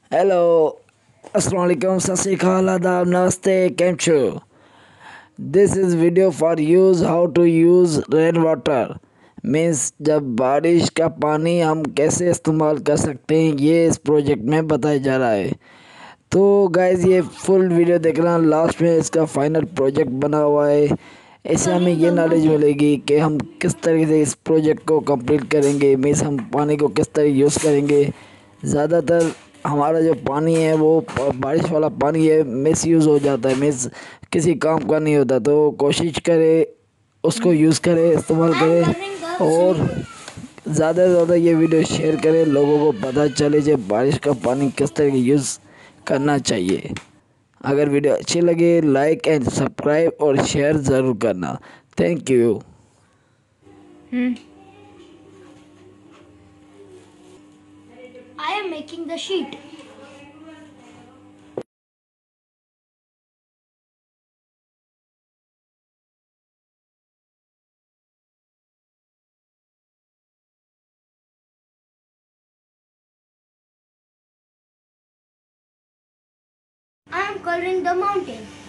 Hello, अस्सलाम वालेकुम, सत श्री अकाल, आदाब, नमस्ते, कैम छो? This is video for use how to use rain water. Means जब बारिश का पानी हम कैसे इस्तेमाल कर सकते हैं, ये इस प्रोजेक्ट में बताया जा रहा है। तो गाइज़, ये फुल वीडियो देखना, लास्ट में इसका फाइनल प्रोजेक्ट बना हुआ है। इससे हमें Calling ये the नॉलेज mountain. मिलेगी कि हम किस तरीके से इस प्रोजेक्ट को कंप्लीट करेंगे। मीन्स हम पानी को किस तरह यूज़ करेंगे। ज़्यादातर हमारा जो पानी है वो बारिश वाला पानी है, मिसयूज़ हो जाता है। मीन्स किसी काम का नहीं होता, तो कोशिश करें उसको यूज़ करें, इस्तेमाल I am करें। coloring the और slipper. ज़्यादा से ज़्यादा ये वीडियो शेयर करें, लोगों को पता चले जब बारिश का पानी किस तरह के यूज़ करना चाहिए। अगर वीडियो अच्छी लगे, लाइक एंड सब्सक्राइब और शेयर ज़रूर करना। Thank you. I am making the sheet. I am coloring the mountain.